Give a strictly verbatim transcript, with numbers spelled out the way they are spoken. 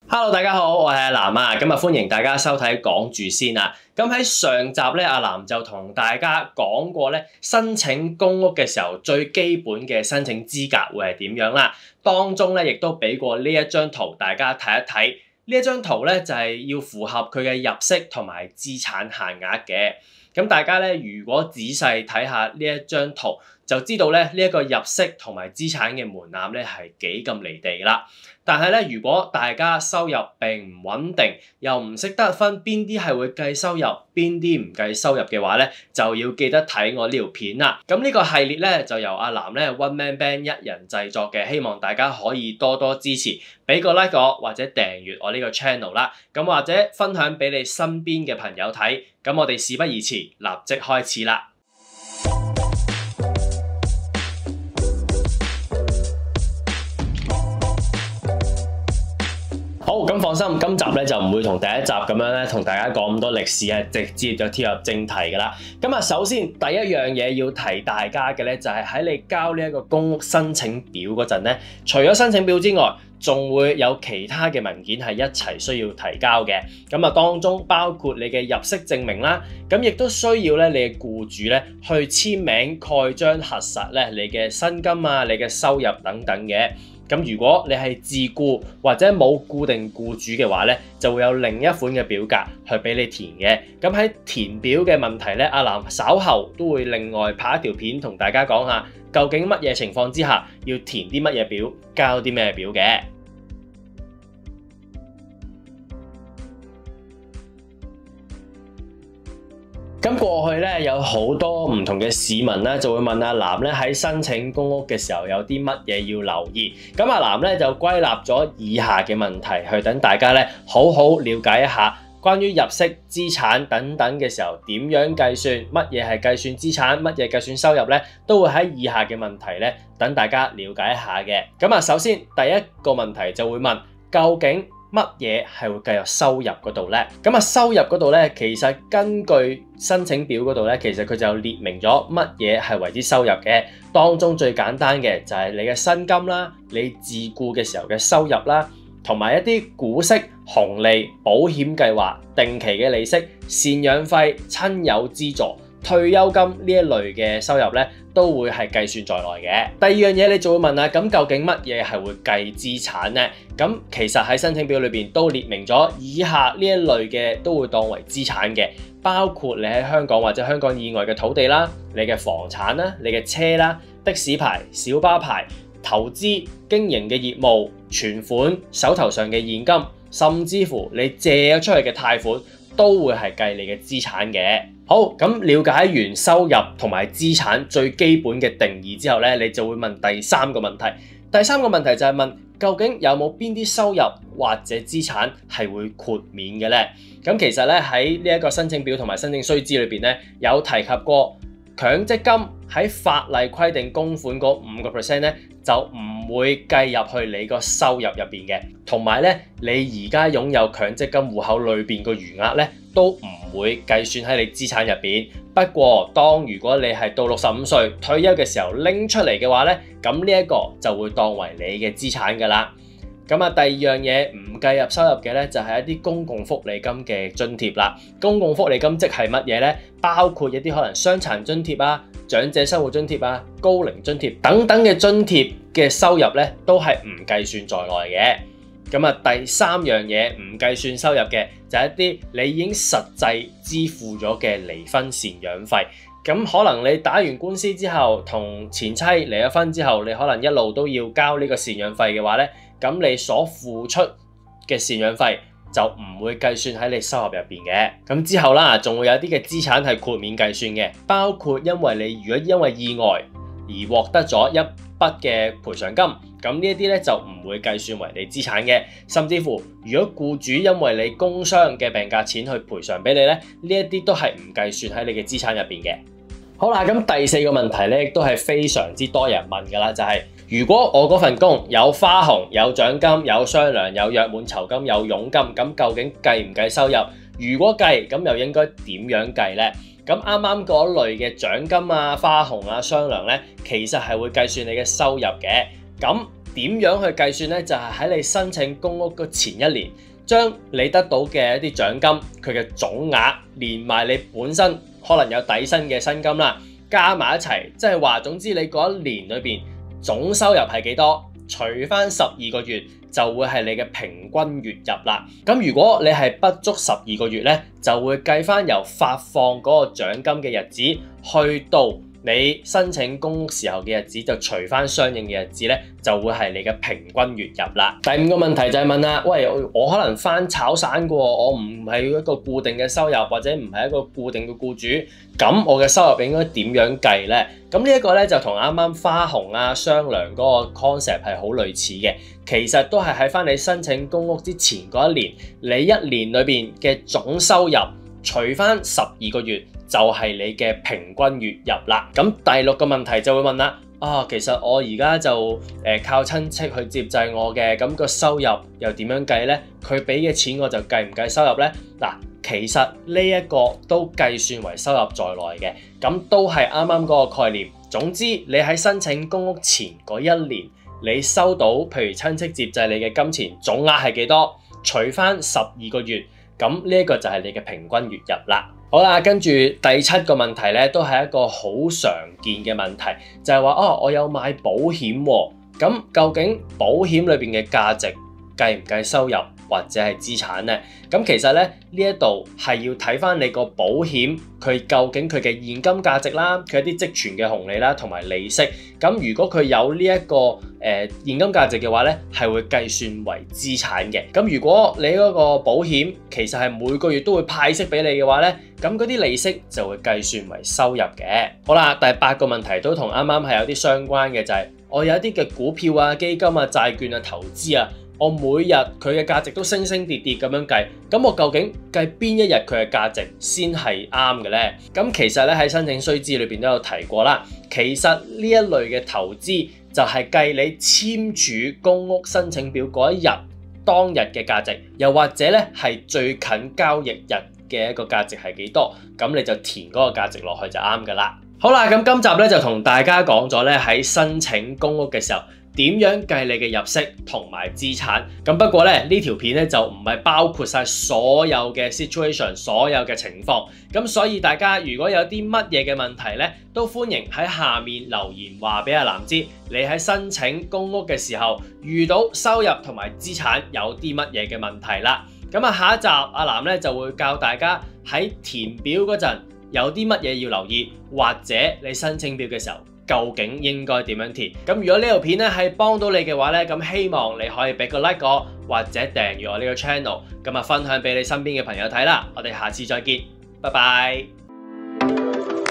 Hello，大家好，我係阿南啊，咁啊歡迎大家收睇講住先啊。咁喺上集咧，阿南就同大家講過咧，申請公屋嘅時候最基本嘅申請資格會係點樣啦。當中咧亦都俾過呢一張圖，大家睇一睇。呢一張圖咧就係要符合佢嘅入息同埋資產限額嘅。咁大家咧如果仔細睇下呢一張圖，就知道咧呢一個入息同埋資產嘅門檻咧係幾咁離地啦。但係咧，如果大家收入並唔穩定，又唔識得分邊啲係會計收入，邊啲唔計收入嘅話咧，就要記得睇我呢條片啦。咁呢個系列咧就由阿南咧 One Man Band 一人製作嘅，希望大家可以多多支持，俾個 like 我或者訂閱我呢個 channel 啦。咁或者分享俾你身邊嘅朋友睇。咁我哋事不宜遲，立即開始啦。好，咁放心，今集咧就唔會同第一集咁樣咧，同大家講咁多歷史啊，直接就跳入正題噶啦。咁啊，首先第一樣嘢要提大家嘅咧，就係喺你交呢一個公屋申請表嗰陣咧，除咗申請表之外，仲會有其他嘅文件係一齊需要提交嘅。咁啊，當中包括你嘅入息證明啦，咁亦都需要咧你嘅僱主咧去簽名蓋章核實咧你嘅薪金啊、你嘅收入等等嘅。咁如果你係自僱或者冇固定僱主嘅話咧，就會有另一款嘅表格去俾你填嘅。咁喺填表嘅問題咧，阿南稍後都會另外拍一條片同大家講下，究竟乜嘢情況之下要填啲乜嘢表，交啲咩表嘅。咁過去咧有好多唔同嘅市民咧就會問阿南咧喺申請公屋嘅時候有啲乜嘢要留意。咁阿南咧就歸納咗以下嘅問題，去等大家咧好好了解一下關於入息、資產等等嘅時候點樣計算，乜嘢係計算資產，乜嘢計算收入咧，都會喺以下嘅問題咧等大家了解一下嘅。咁啊，首先第一個問題就會問，究竟乜嘢係會計入收入嗰度咧？咁啊，收入嗰度咧，其實根據申請表嗰度咧，其實佢就列明咗乜嘢係為之收入嘅。當中最簡單嘅就係你嘅薪金啦，你自僱嘅時候嘅收入啦，同埋一啲股息、紅利、保險計劃、定期嘅利息、贍養費、親友資助、退休金呢一類嘅收入咧，都會係計算在內嘅。第二樣嘢你就會問啦，咁究竟乜嘢係會計資產呢？咁其實喺申請表裏邊都列明咗，以下呢一類嘅都會當為資產嘅，包括你喺香港或者香港以外嘅土地啦、你嘅房產啦、你嘅車啦、的士牌、小巴牌、投資、經營嘅業務、存款、手頭上嘅現金，甚至乎你借咗出去嘅貸款，都會係計你嘅資產嘅。好，咁了解完收入同埋資產最基本嘅定義之後咧，你就會問第三個問題。第三個問題就係問，究竟有冇邊啲收入或者資產係會豁免嘅咧？咁其實咧喺呢一個申請表同埋申請須知裏邊咧，有提及過強積金喺法例規定供款嗰五個 percent 咧，就唔會計入去你個收入入邊嘅。同埋咧，你而家擁有強積金戶口裏邊個餘額咧，都唔會計算喺你資產入邊。不過，當如果你係到六十五歲退休嘅時候拎出嚟嘅話咧，咁呢一個就會當為你嘅資產㗎啦。咁啊，第二樣嘢唔計入收入嘅咧，就係一啲公共福利金嘅津貼啦。公共福利金即係乜嘢咧？包括一啲可能傷殘津貼啊、長者生活津貼啊、高齡津貼等等嘅津貼嘅收入咧，都係唔計算在內嘅。咁啊，第三樣嘢唔計算收入嘅，就係一啲你已經實際支付咗嘅離婚贍養費。咁可能你打完官司之後，同前妻離咗婚之後，你可能一路都要交呢個贍養費嘅話咧，咁你所付出嘅贍養費就唔會計算喺你收入入邊嘅。咁之後啦，仲會有啲嘅資產係豁免計算嘅，包括因為你如果因為意外而獲得咗一筆嘅賠償金，咁呢一啲咧就唔會計算為你資產嘅。甚至乎如果僱主因為你工傷嘅病假錢去賠償俾你咧，呢一啲都係唔計算喺你嘅資產入邊嘅。好啦，咁第四個問題咧，亦都係非常之多人問噶啦，就係如果我嗰份工有花紅、有獎金、有雙糧、有約滿酬金、有佣金，咁究竟計唔計收入？如果計，咁又應該點樣計呢？咁啱啱嗰類嘅獎金啊、花紅啊、雙糧咧，其實係會計算你嘅收入嘅。咁點樣去計算呢？就係喺你申請公屋嘅前一年，將你得到嘅一啲獎金，佢嘅總額連埋你本身可能有底薪嘅薪金啦，加埋一齊，即係話總之你嗰一年裏邊總收入係幾多，除翻十二個月就會係你嘅平均月入啦。咁如果你係不足十二個月呢，就會計翻由發放嗰個獎金嘅日子去到你申請公屋時候嘅日子，就除翻相應嘅日子咧，就會係你嘅平均月入啦。第五個問題就係問啦，喂，我可能翻炒散嘅喎，我唔係一個固定嘅收入，或者唔係一個固定嘅僱主，咁我嘅收入應該點樣計呢？咁呢一個咧就同啱啱花紅啊、雙糧嗰個 concept 係好類似嘅，其實都係喺翻你申請公屋之前嗰一年，你一年裏邊嘅總收入除翻十二個月，就係你嘅平均月入啦。咁第六個問題就會問啦，啊，其實我而家就誒、呃、靠親戚去接濟我嘅，咁個收入又點樣計呢？佢俾嘅錢我就計唔計收入呢？嗱，其實呢一個都計算為收入在內嘅，咁都係啱啱嗰個概念。總之，你喺申請公屋前嗰一年，你收到譬如親戚接濟你嘅金錢總額係幾多？除翻十二個月，咁呢一個就係你嘅平均月入啦。好啦，跟住第七個問題咧，都係一個好常見嘅問題，就係話哦，我有買保險喎，咁究竟保險裏邊嘅價值計唔計收入或者係資產呢？咁其實咧，呢一度係要睇翻你個保險佢究竟佢嘅現金價值啦，佢一啲積存嘅紅利啦，同埋利息。咁如果佢有呢、這、一個誒、呃、現金價值嘅話咧，係會計算為資產嘅。咁如果你嗰個保險其實係每個月都會派息俾你嘅話咧，咁嗰啲利息就會計算為收入嘅。好啦，第八個問題都同啱啱係有啲相關嘅，就係、是、我有一啲嘅股票啊、基金啊、債券啊、投資啊。我每日佢嘅價值都升升跌跌咁樣計，咁我究竟計邊一日佢嘅價值先係啱嘅呢？咁其實咧喺申請須知裏邊都有提過啦。其實呢一類嘅投資就係計你簽署公屋申請表嗰一日當日嘅價值，又或者咧係最近交易日嘅一個價值係幾多，咁你就填嗰個價值落去就啱噶啦。好啦，咁今集咧就同大家講咗咧喺申請公屋嘅時候，點樣計你嘅入息同埋資產？咁不過咧呢條片咧就唔係包括晒所有嘅 situation、所有嘅情況。咁所以大家如果有啲乜嘢嘅問題咧，都歡迎喺下面留言話俾阿藍知。你喺申請公屋嘅時候遇到收入同埋資產有啲乜嘢嘅問題啦。咁啊下一集阿藍咧就會教大家喺填表嗰陣有啲乜嘢要留意，或者你申請表嘅時候，究竟應該點樣填？咁如果呢條片咧係幫到你嘅話咧，咁希望你可以俾個 like 我，或者訂閱我呢個 channel， 咁啊分享俾你身邊嘅朋友睇啦。我哋下次再見，拜拜。